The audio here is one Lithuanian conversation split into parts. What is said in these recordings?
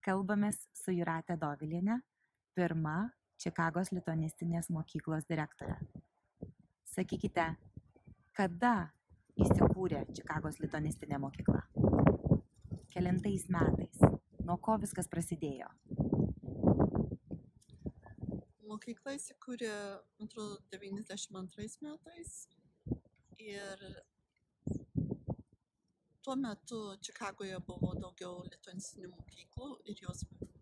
Kalbamės su Jūrate Doviliene, pirma Čikagos lituanistinės mokyklos direktorė. Sakykite, kada įsikūrė Čikagos lituanistinė mokykla? Kelintais metais? Nuo ko viskas prasidėjo? Mokykla įsikūrė, man atrodo, 92 metais ir tuo metu Čikagoje buvo daugiau lituanistinių mokyklų ir jos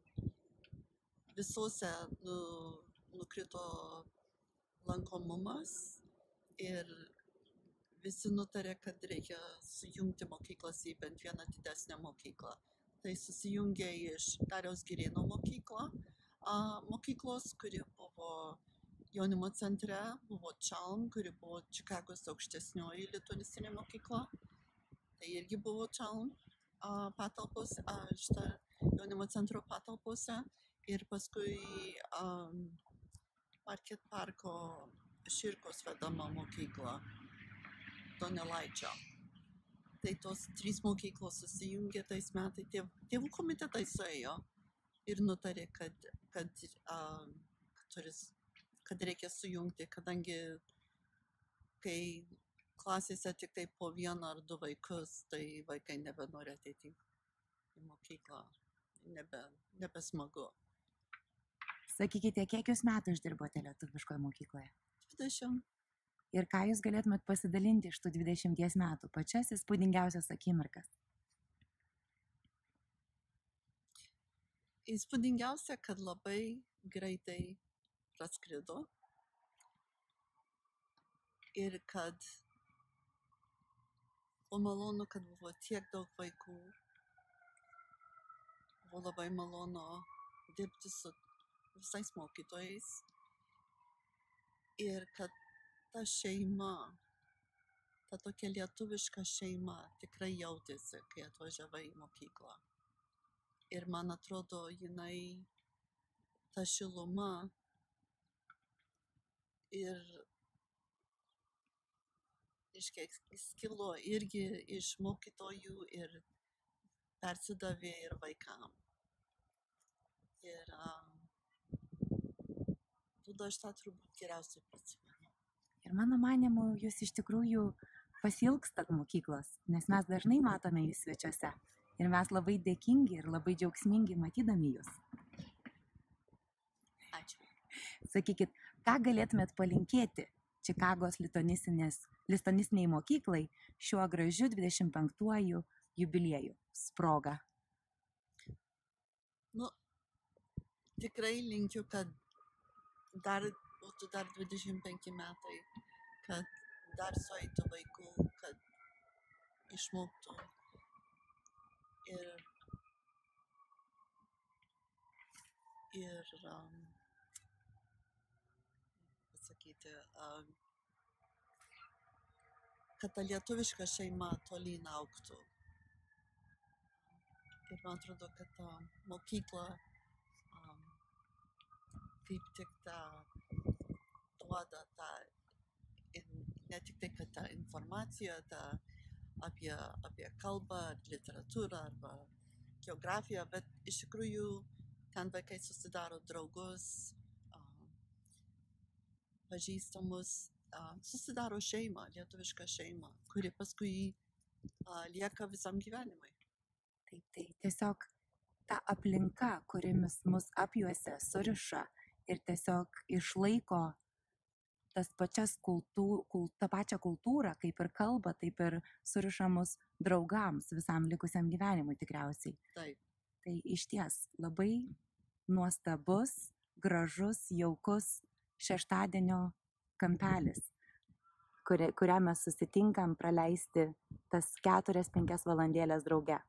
visose nukrito lankomumas ir visi nutarė, kad reikia sujungti mokyklas į bent vieną didesnę mokyklą. Tai susijungė iš Dariaus Girėno mokyklos, kuri buvo jaunimo centre, buvo Čalm, kuri buvo Čikagos aukštesnioji lituanistinė mokykla. Tai irgi buvo Čalm patalpos, šitą jaunimo centro patalpose. Ir paskui Market Parko Širkos vedama mokykla Donelaičio. Tai tos 3 mokyklos susijungė tais metais, tėvų komitetai suėjo ir nutarė, kad reikia sujungti, kadangi kai klasėse tik tai po 1 ar 2 vaikus, tai vaikai nebenori ateiti į mokyklą, nebesmagu. Sakykite, kiek jūs metų išdirbote lietuviškoje mokykloje? 20. Ir ką jūs galėtumėt pasidalinti iš tų 20 metų, pačias įspūdingiausias akimirkas? Įspūdingiausia, kad labai greitai praskrido ir kad buvo malonu, kad buvo tiek daug vaikų. Buvo labai malonu dirbti su visais mokytojais ir kad ta šeima, ta tokia lietuviška šeima tikrai jautėsi, kai atvažiavai į mokyklą. Ir man atrodo, ta šiluma ir skilo irgi iš mokytojų ir persidavė ir vaikam. Ir aš tą turbūt geriausiai prisimenu. Ir mano manymu, jūs iš tikrųjų pasilgstat mokyklos, nes mes dažnai matome jūs svečiuose. Ir mes labai dėkingi ir labai džiaugsmingi matydami jūs. Ačiū. Sakykit, ką galėtumėt palinkėti Čikagos lituanistiniai mokyklai šiuo gražiu 25-uoju jubiliejų proga? Tikrai linkiu, kad būtų dar 25 metai, kad dar sueitų vaikų, kad išmoktų ir pasakyti, kad ta lietuviška šeima tolyn augtų. Ir man atrodo, kad ta mokykla kaip tik duoda ne tik tai, kad ta informacija apie kalbą, literatūrą arba geografiją, bet iš tikrųjų ten vaikai susidaro draugus, pažįstamus, susidaro šeimą, lietuvišką šeimą, kuri paskui lieka visam gyvenimui. Tai tiesiog ta aplinka, kuri mus apjuosia, suriša ir tiesiog išlaiko tą pačią kultūrą, kaip ir kalbą, taip ir suriša mus draugams visam likusiam gyvenimui tikriausiai. Taip. Tai išties labai nuostabus, gražus, jaukus šeštadienio kampelis, kurią mes susitinkam praleisti tas 4-5 valandėlės drauge.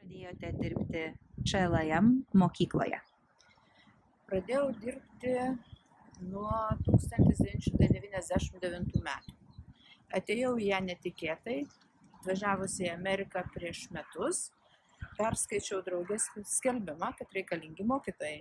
pradėjote dirbti ČLM mokykloje? Pradėjau dirbti nuo 1999 metų. Atėjau į ją netikėtai, atvažiavusi į Ameriką prieš metus, perskaičiau draugės skelbimą, kad reikalingi mokytojai.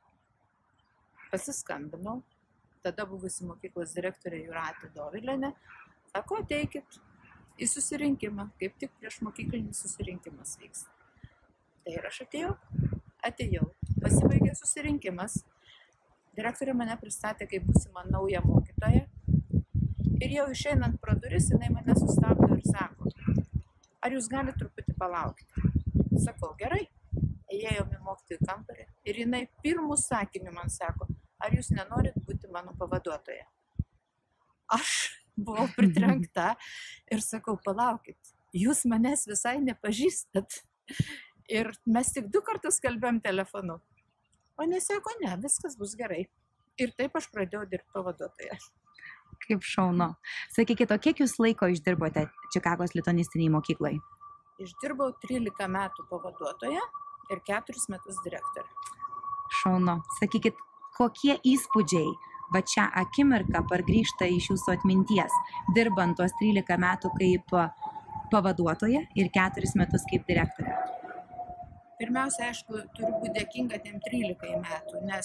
Pasiskambinau, tada buvusi mokyklos direktorė Jūratė Dovilėnė, sako, ateikit į susirinkimą, kaip tik prieš mokyklinis susirinkimas vyks. Tai ir aš atėjau, pasibaigė susirinkimas, direktorė mane pristatė kaip būsimą naują mokytoją ir jau išeinant pro duris, jinai mane sustabdo ir sako, ar jūs galite truputį palaukti? Sakau, gerai, ėjom į mokytojų kambarį ir jinai pirmų sakinių man sako, ar jūs nenorit būti mano pavaduotoja? Aš buvau pritrenkta ir sakau, palaukit, jūs manęs visai nepažįstat. Ir mes tik 2 kartus kalbėjom telefonu. O nesako, ne, viskas bus gerai. Ir taip aš pradėjau dirbti pavaduotoją. Kaip šaunu. Sakykite, o kiek jūs laiko išdirbote Čikagos lituanistiniai mokyklai? Išdirbau 13 metų pavaduotoją ir 4 metus direktorę. Šaunu. Sakykit, kokie įspūdžiai va čia akimirką pargrįžta iš jūsų atminties, dirbant tuos 13 metų kaip pavaduotoja ir 4 metus kaip direktorė? Pirmiausia, aišku, turiu būti dėkinga tiem 13 metų, nes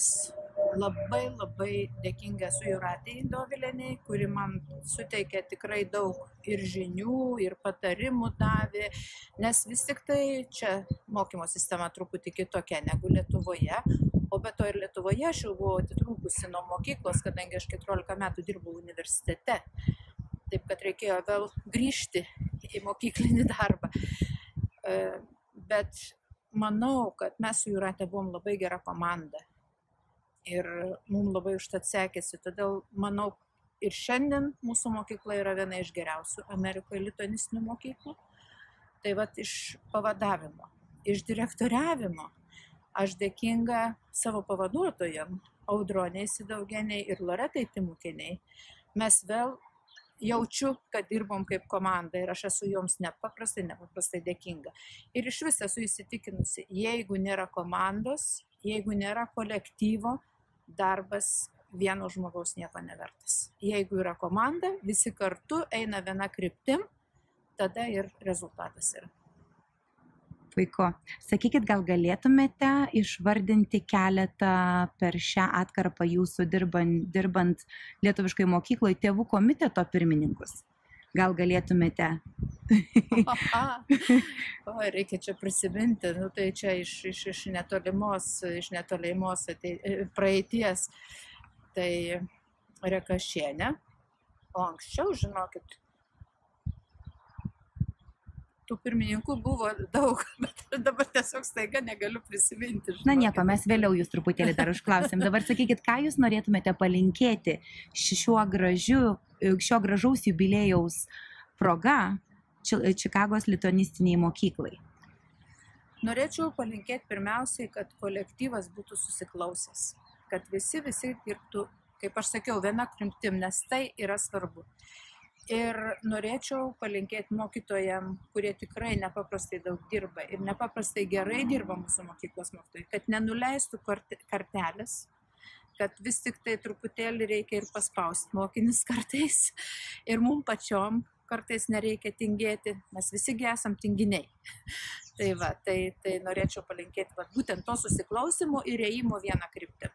labai dėkinga esu Jūratei Dovilėnei, kuri man suteikė tikrai daug ir žinių, ir patarimų davė, nes vis tik tai čia mokymo sistema truputį kitokia negu Lietuvoje, o be to ir Lietuvoje aš jau buvau atitrūkusi nuo mokyklos, kadangi aš 14 metų dirbau universitete, taip kad reikėjo vėl grįžti į mokyklinį darbą. Bet manau, kad mes su Jūrate buvom labai gera komanda. Ir mums labai užtat sekėsi, todėl manau ir šiandien mūsų mokykla yra viena iš geriausių Amerikoje lituanistinių mokyklų. Tai vat iš pavadavimo, iš direktoriavimo aš dėkinga savo pavaduotojam, Audronei Sidaugeniai ir Loretai Timukiniai. Mes vėl jaučiu, kad dirbom kaip komanda ir aš esu joms nepaprastai dėkinga. Ir iš vis esu įsitikinusi, jeigu nėra komandos, jeigu nėra kolektyvo, darbas vieno žmogaus nieko nevertas. Jeigu yra komanda, visi kartu eina viena kryptim, tada ir rezultatas yra. Puiku. Sakykit, gal galėtumėte išvardinti keletą per šią atkarpą jūsų dirbant lietuviškai mokykloje tėvų komiteto pirmininkus? Gal galėtumėte? Reikia čia prisiminti, tai čia iš netolimos praeities. Tai Rekašienė, o anksčiau, žinokit, tų pirmininkų buvo daug, bet dabar tiesiog staiga negaliu prisiminti. Žinokit. Na nieko, mes vėliau jūs truputėlį dar užklausim. Dabar sakykit, ką jūs norėtumėte palinkėti šio gražaus jubiliejaus proga Čikagos lituanistiniai mokyklai? Norėčiau palinkėti pirmiausiai, kad kolektyvas būtų susiklausęs, kad visi dirbtų, kaip aš sakiau, viena kryptim, nes tai yra svarbu. Ir norėčiau palinkėti mokytojam, kurie tikrai nepaprastai daug dirba ir nepaprastai gerai dirba mūsų mokyklos mokytojai, kad nenuleistų kartelės, kad vis tik tai truputėlį reikia ir paspausti mokinis kartais ir mums pačiom kartais nereikia tingėti, mes visigi esam tinginiai. Tai norėčiau palinkėti būtent to susiklausimo ir ėjimo vieną kryptį.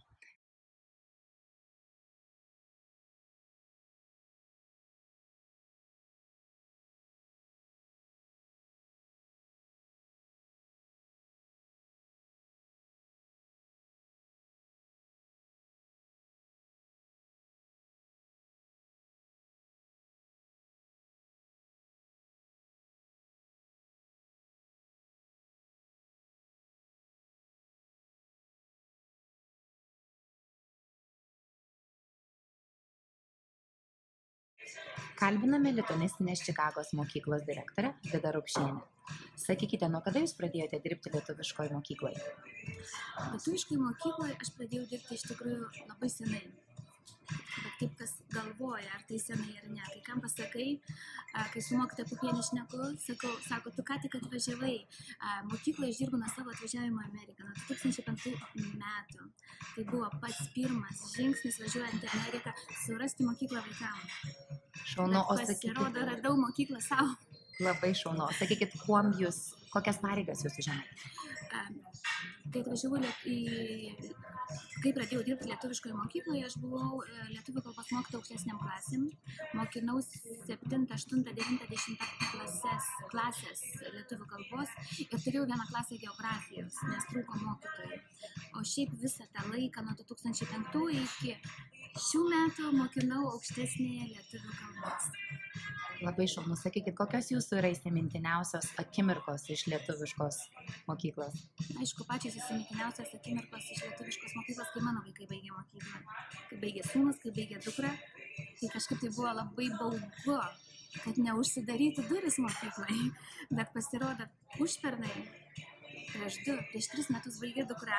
Kalbiname lituanistinės Čikagos mokyklos direktorę Vidą Rupšienę. Sakykite, nuo kada jūs pradėjote dirbti lietuviškoje mokykloje? Lietuviškoje mokykloje aš pradėjau dirbti iš tikrųjų labai senai. Bet kaip kas galvoja, ar tai senai ar ne. Kai kam pasakai, kai su mokytoja Pupienė šneku, sako, tu ką tik atvažiavai. Mokyklą išdirbu nuo savo atvažiavimo į Ameriką, nuo 2005 metų. Tai buvo pats pirmas žingsnis važiuojant į Ameriką surasti mokyklą vaikams. Šaunu, o Pasirodo, radau mokyklą savo. Labai šaunu. Sakykit, kokias pareigas jūs užėmėte? Kai atvažiavau kai pradėjau dirbti lietuviškoje mokykloje, aš buvau lietuvių kalbos mokytoja aukštesniam klasėm, mokinausi 7, 8, 9, 10 klasės lietuvių kalbos ir turėjau vieną klasę geografijos, nes trūko mokytojų. O šiaip visą tą laiką nuo 2005 iki šių metų mokinau aukštesnėje lietuvių kalbos. Labai šaunu. Sakykit, kokios jūsų yra įsimintiniausios akimirkos iš lietuviškos mokyklos? Aišku, pačios įsimintiniausios akimirkos iš lietuviškos mokyklos, kai mano vaikai baigė mokyklą. Kai baigė sūnus, kai baigė dukra, tai kažkaip tai buvo labai baugu, kad neužsidarytų duris mokyklai. Bet pasirodo, užpernai, prieš 3 metus baigė dukra,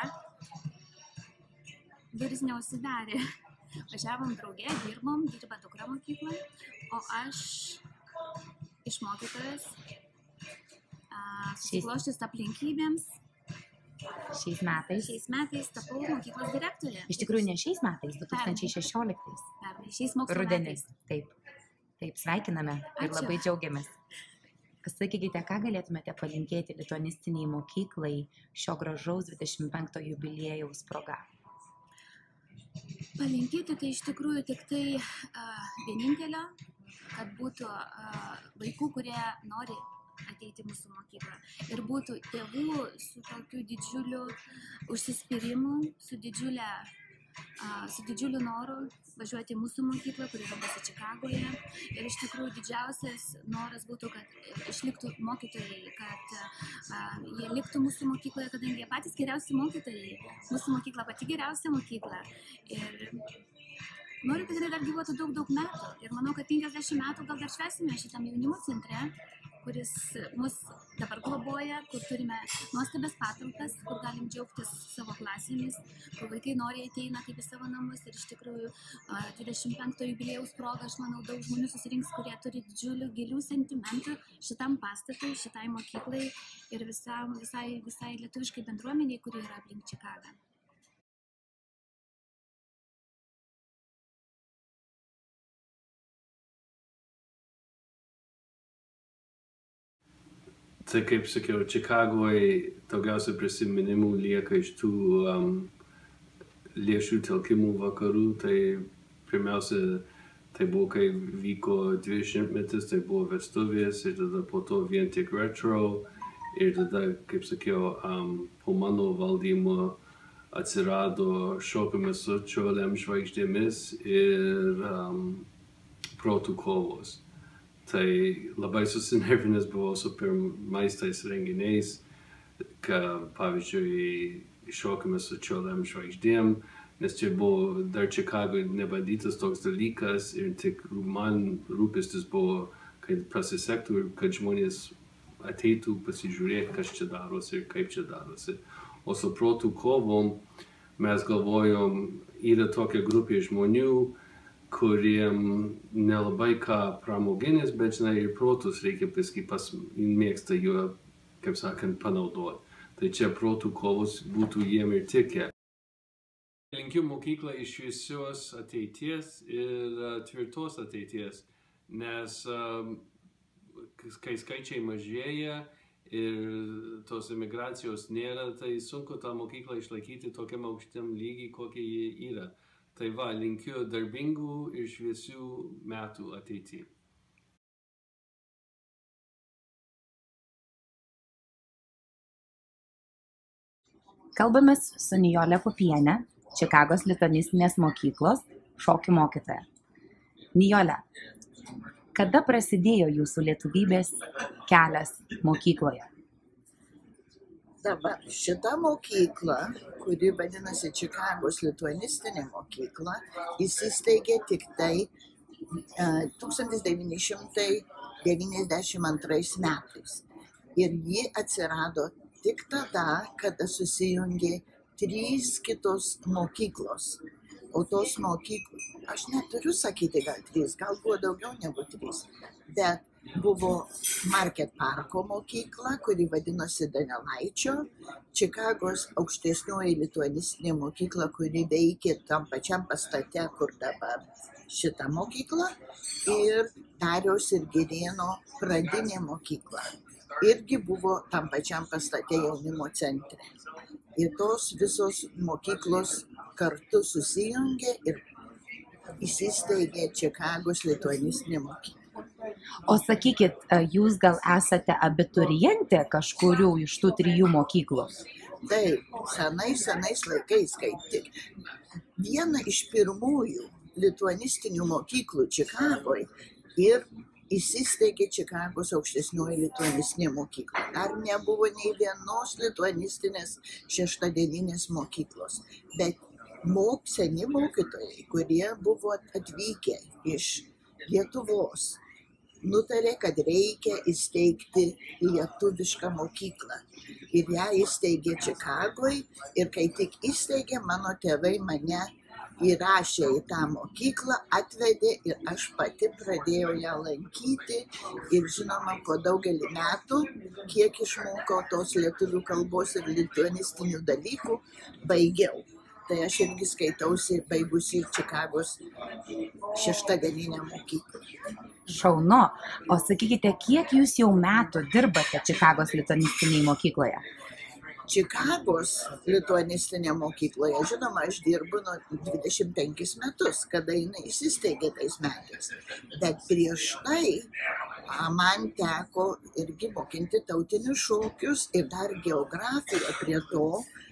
duris neužsidarė. Važiavom draugė, dirba dukra mokykloje, o aš iš mokytojas, susikloščius aplinkybėms. Šiais metais tapau mokyklos direktorė. Iš tikrųjų, ne šiais metais, 2016. Pernai, šiais mokslo Rudenis. metais. Taip, sveikiname ir Ačiū. labai džiaugiamės. Sakykite, ką galėtumėte palinkėti lituanistiniai mokyklai šio gražaus 25 jubiliejaus proga? Palinkėti tai iš tikrųjų tik tai vienintelio, kad būtų vaikų, kurie nori ateiti į mūsų mokyklą. Ir būtų tėvų su tokiu didžiuliu užsispyrimu, su didžiuliu noru važiuoti į mūsų mokyklą, kuri randasi Čikagoje. Ir iš tikrųjų didžiausias noras būtų, kad išliktų mokytojai, kad jie liktų mūsų mokykloje, kadangi jie patys geriausi mokytojai. Mūsų mokykla pati geriausia mokykla. Ir noriu, kad jinai dar gyvuotų daug metų. Ir manau, kad 50 metų gal dar švęsime šitam jaunimo centre, kuris mus dabar globoja, kur turime nuostabias patalpas, kur galim džiaugtis savo klasėmis, kur vaikai noriai ateina kaip į savo namus. Ir iš tikrųjų 25 jubiliejaus proga, aš manau, daug žmonių susirinks, kurie turi didžiulių, gilių sentimentų šitam pastatui, šitai mokyklai ir visai lietuviškai bendruomeniai, kuri yra aplink Čikagą. Tai kaip sakiau, Čikagoje daugiausia prisiminimų lieka iš tų lėšų telkimų vakarų. Tai pirmiausia, tai buvo, kai vyko 20-metis, tai buvo vestuvės ir tada po to vien tik retro. Ir tada, kaip sakiau, po mano valdymo atsirado Šokame su čiurliam žvaigždėmis ir protų kovos. Tai labai susinervinęs buvau su pirmais tais renginiais, pavyzdžiui, Šokame su čiurliam žvaigždėm, nes čia buvo dar Čikagoje nebandytas toks dalykas ir tik man rūpestis buvo, kad prasisektų ir kad žmonės ateitų pasižiūrėti, kas čia darosi ir kaip čia darosi. O su protų kovom mes galvojom, yra tokia grupė žmonių, kuriem nelabai ką pramoginis, bet žinai, ir protus reikia mėgsta juo, kaip sakant, panaudoti. Tai čia protų kovos būtų jiem ir tikę. Linkiu mokyklai šviesios ateities ir tvirtos ateities, nes kai skaičiai mažėja ir tos emigracijos nėra, tai sunku tą mokyklą išlaikyti tokiam aukštam lygiai, kokie jie yra. Tai va, linkiu darbingų ir šviesių metų ateityje. Kalbamės su Nijole Pupiene, Čikagos lituanistinės mokyklos šokių mokytoja. Nijole, kada prasidėjo jūsų lietuvybės kelias mokykloje? Dabar šita mokykla, kuri vadinasi Čikagos lituanistinė mokykla, įsisteigė tik tai 1992 metais. Ir ji atsirado tik tada, kada susijungė 3 kitos mokyklos. O tos mokyklos, aš neturiu sakyti gal 3, gal buvo daugiau negu 3, bet buvo Market Parko mokykla, kuri vadinosi Donelaičio, Čikagos aukštesnioji lituanistinė mokykla, kuri veikė tam pačiam pastate, kur dabar šitą mokyklą, ir Dariaus ir Girėno pradinė mokykla. Irgi buvo tam pačiam pastate jaunimo centre. Ir tos visos mokyklos kartu susijungė ir įsisteigė Čikagos lituanistinė mokykla. O sakykit, jūs gal esate abiturientė kažkurių iš tų 3 mokyklų? Taip, senais laikais kaip tik. Viena iš pirmųjų lituanistinių mokyklų Čikagoje ir įsisteigė Čikagos aukštesnioji lituanistinė mokykla. Dar nebuvo nei vienos lituanistinės šeštadieninės mokyklos, bet seni mokytojai, kurie buvo atvykę iš Lietuvos, nutarė, kad reikia įsteigti lietuvišką mokyklą. Ir ją įsteigė Čikagoje ir kai tik įsteigė, mano tėvai mane įrašė į tą mokyklą, atvedė ir aš pati pradėjau ją lankyti ir žinoma, po daugelį metų, kiek išmokau tos lietuvių kalbos ir lituanistinių dalykų, baigiau. Tai aš irgi skaitausi baigusi Čikagos šeštadieninę mokyklą. Šaunu. O sakykite, kiek jūs jau metų dirbate Čikagos lituanistinėje mokykloje? Čikagos lituanistinė mokykloje, žinoma, aš dirbu nuo 25 metus, kada jinai įsisteigė tais metais. Bet prieš tai man teko irgi mokinti tautinius šokius ir dar geografiją prie to.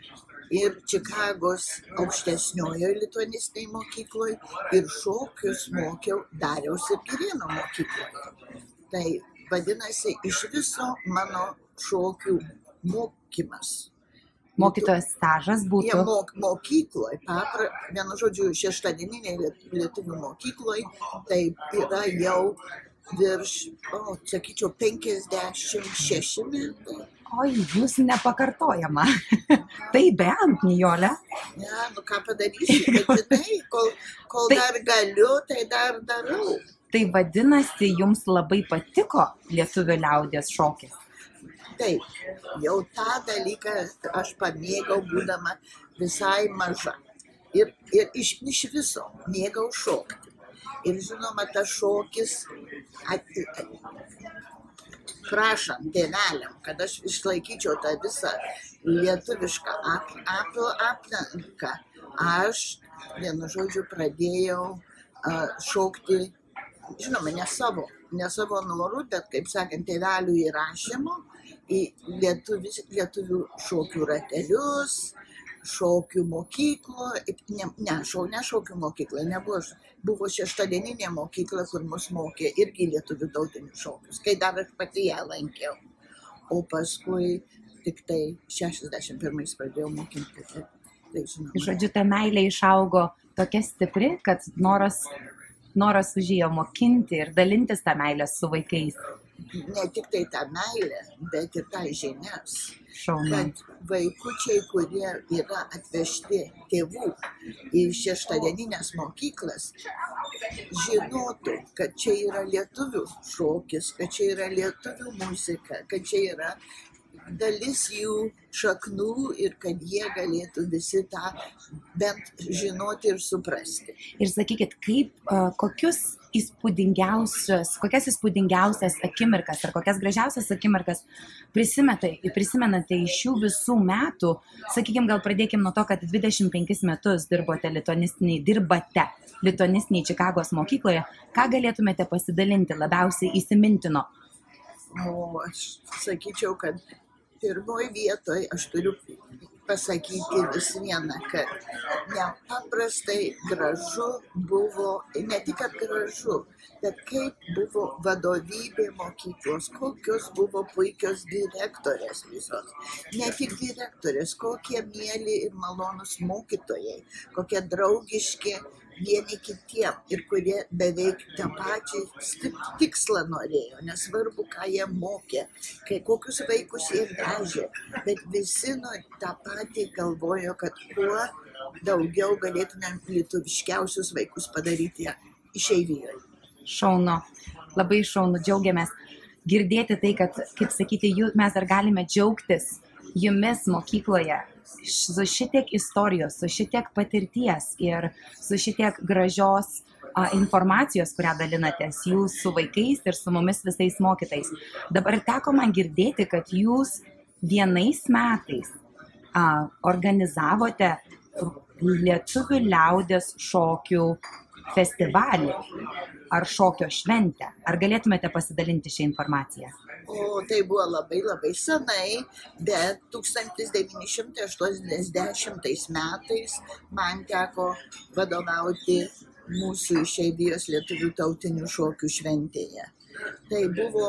Ir Čikagos aukštesniojoje lituanistinėje mokykloje ir šokius mokiau Dariaus ir Girėno mokykloje. Tai vadinasi, iš viso mano šokių mokymas. Mokytojas stažas būtų? Mokykloje, vienu žodžiu, šeštadieninėje lietuvių mokykloje, tai yra jau virš, sakyčiau, 56 metai. Oi, jūs nepakartojama. Tai bent, Nijole. Ne, ką padarysiu, bet žinai, kol dar galiu, tai dar darau. Tai vadinasi, jums labai patiko lietuvių liaudies šokis? Taip, jau tą dalyką aš pamėgau būdama visai maža. Ir iš viso mėgau šokti. Ir žinoma, tas šokis prašant tėveliam, kad aš išlaikyčiau tą visą lietuvišką aplinką, aš, vienu žodžiu, pradėjau šokti, žinoma, ne savo norų, bet, kaip sakant, tėvelių įrašymo į lietuvių šokių ratelius, šokių mokyklą, ne šokių mokyklą, buvo šeštadieninė mokykla, kur mus mokė irgi lietuvių tautinius šokius, kai dar aš pati ją lankiau. O paskui tik tai 61 pradėjau mokinti. Tai žinoma. Žodžiu, ta meilė išaugo tokia stipri, kad noras užėjo mokinti ir dalintis tą meilę su vaikais. Ne tik tai tą meilę, bet ir tą žinias. Šaunu. Kad vaikučiai, kurie yra atvežti tėvų į šeštadieninės mokyklas, žinotų, kad čia yra lietuvių šokis, kad čia yra lietuvių muzika, kad čia yra dalis jų šaknų ir kad jie galėtų visi tą bent žinoti ir suprasti. Ir sakykit, kokias įspūdingiausias akimirkas ar kokias gražiausias akimirkas prisimenate iš šių visų metų? Sakykim, gal pradėkim nuo to, kad 25 metus dirbate lituanistiniai Čikagos mokykloje. Ką galėtumėte pasidalinti labiausiai įsimintino? Aš sakyčiau, kad pirmoje vietoje aš turiu pasakyti vis vieną, kad nepaprastai gražu buvo, ne tik kad gražu, bet kaip buvo vadovybė mokyklos, kokios buvo puikios direktorės visos. Ne tik direktorės, kokie mieli ir malonūs mokytojai, kokie draugiški vieni kitiem ir kurie beveik tą pačią tikslą norėjo, nesvarbu, ką jie mokė, kokius vaikus jie vežė, bet visi tą patį galvojo, kad kuo daugiau galėtumėm lietuviškiausius vaikus padaryti išeivijoje. Šaunu, labai šaunu, džiaugiamės girdėti tai, kad, kaip sakyti, mes dar galime džiaugtis jumis mokykloje su šitiek istorijos, su šitiek patirties ir su šitiek gražios informacijos, kurią dalinatės jūs su vaikais ir su mumis visais mokytais. Dabar teko man girdėti, kad jūs vienais metais organizavote lietuvių liaudies šokių festivalį ar šokio šventę. Ar galėtumėte pasidalinti šią informaciją? O tai buvo labai labai senai, bet 1980 metais man teko vadovauti mūsų išeivijos lietuvių tautinių šokių šventėje. Tai buvo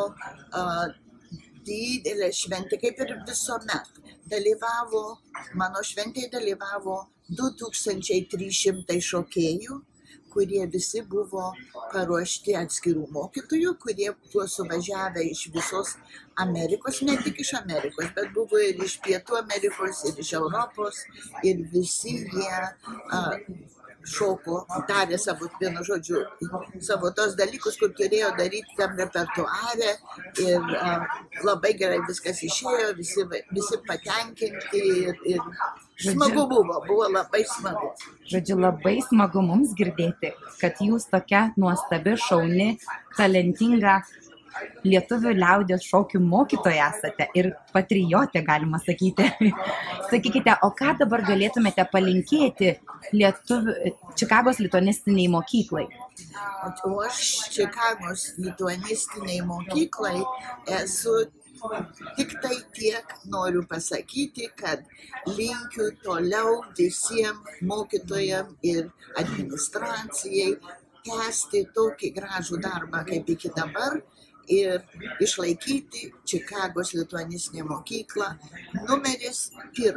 didelė šventė, kaip ir visuomet. Mano šventėje dalyvavo 2300 šokėjų, kurie visi buvo paruošti atskirų mokytojų, kurie buvo suvažiavę iš visos Amerikos, ne tik iš Amerikos, bet buvo ir iš Pietų Amerikos, ir iš Europos, ir visi jie šoko, darė savo, vienu žodžiu, savo tos dalykus, kur turėjo daryti tam repertuare ir labai gerai viskas išėjo, visi patenkinti ir smagu buvo labai smagu. Žodžiu, labai smagu mums girdėti, kad jūs tokia nuostabi, šauni, talentinga lietuvių liaudies šokių mokytoja esate ir patriotė, galima sakyti. Sakykite, o ką dabar galėtumėte palinkėti Čikagos lituanistiniai mokyklai? O aš Čikagos lituanistiniai mokyklai esu tik tai tiek noriu pasakyti, kad linkiu toliau visiems mokytojams ir administracijai tęsti tokį gražų darbą kaip iki dabar ir išlaikyti Čikagos lituanistinę mokyklą numeris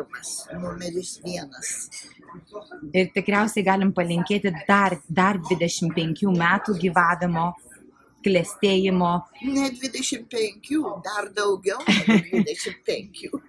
1. Ir tikriausiai galim palinkėti dar 25 metų gyvavimo, klestėjimo. Ne 25, dar daugiau negu 25.